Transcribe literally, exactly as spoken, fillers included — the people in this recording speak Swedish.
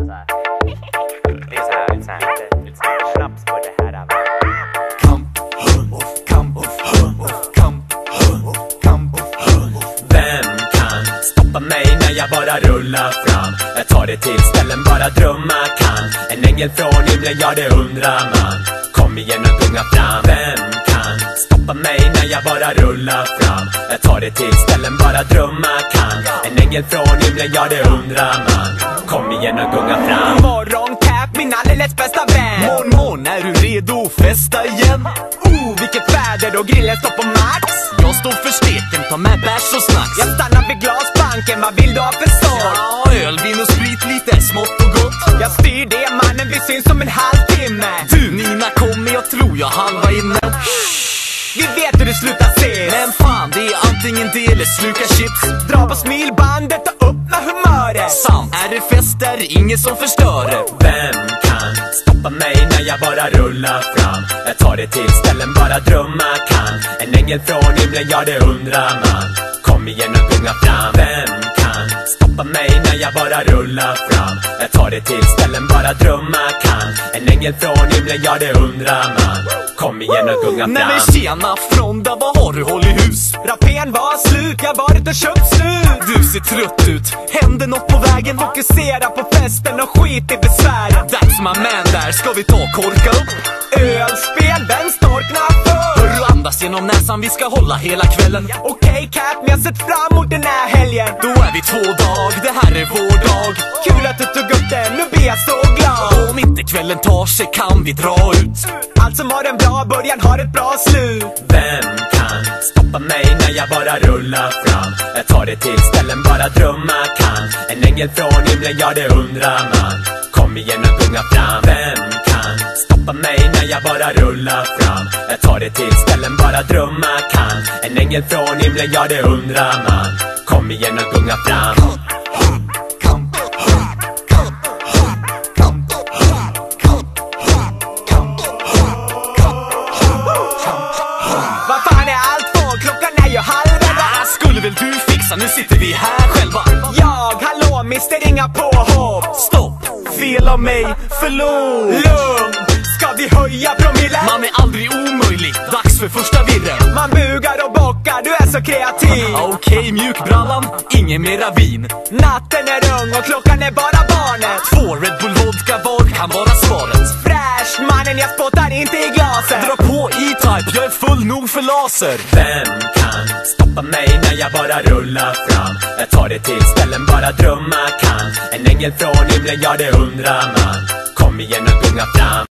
så här. Det är så här, lite så här, lite, lite så här snaps på det här. Kamp, kamp, kamp, kamp. Vem kan stoppa mig när jag bara rullar fram? Jag tar det till ställen bara drömma kan. En ängel från himlen, ja det undrar man. Kom igen och gunga fram. Vem kan stoppa mig när jag bara rullar fram? Jag tar det till ställen bara drömma kan. En ängel från himlen, ja det undrar man. Kom igen och gunga fram. Morgon Cap, min alldeles bästa vän. Morgon, morgon, är du redo att festa igen? Oh, vilket väder och grillen står på max. Jag står för steken, ta med bärs och snacks. Jag stannar vid glasbanken, vad vill du ha för sort? Ja, öl, vin och sprit, lite smått och gott. Jag styr det mannen, vi syns om en halvtimme. Du, Nina kommer, jag tror jag halva inne. Vi vet hur du slutar ses. Men fan, det är antingen det eller sluka chips. Dra på smilbandet och upp med humöret. Sant, är det fest är det ingen som förstör det. Vem kan stoppa mig när jag bara rullar fram? Jag tar det till ställen bara drömma kan. En ängel från himlen, ja det undrar man. Kom igen och gunga fram. Vem kan stoppa mig när jag bara rullar fram? Jag tar det till ställen bara drömma kan. En ängel från himlen, ja det undrar man. Kom igen och gunga fram. Nej men tjena Fronda, vad har du håll i hus? Rapén var slut, jag varit och köpt slut. Du ser trött ut, händer något på vägen? Fokusera på festen och skit i besvären. That's my man där, ska vi ta korka upp? Ölspel, vem storknar för? Hör du andas genom näsan, vi ska hålla hela kvällen. Okej okay, Cat, men jag sett fram emot den här helgen. Då är vi två dag, det här är vår dag. Kul att du tog upp den, nu blir jag så glad. Om inte kvällen tar sig kan vi dra ut. Allt som har en bra början har ett bra slut. Vem kan stoppa mig när jag bara rullar fram? Jag tar det till ställen bara drömma kan. En ängel från himlen, ja det undrar man. Kom igen och gunga fram. Vem kan stoppa mig när jag bara rullar fram? Jag tar det till ställen bara drömma kan. En ängel från himlen, ja det undrar man. Kom igen och gunga fram. Vad fan är allt för? Klockan är ju halv elva. Ah, skulle väl du fixa, nu sitter vi här själva. Jag, hallå, mister inga påhopp. Stopp, fel av mig, förlåt. Lugn, ska vi höja promillen? Man är aldrig omöjlig, dags för första virren. Man bugar och bockar, du är så kreativ. Okej, okay, mjukbrallan, ingen mera vin. Natten är ung och klockan är bara barnet. Två Red Bull vodka var kan vara svaret. Fräsch, mannen, jag spottar inte i glaset. Dra på E-Type, jag är full nog för laser. Vem kan stoppa mig när jag bara rullar fram? Jag tar det till ställen bara drömma kan. En ängel från himlen, ja det undrar man. Kom igen och gunga fram.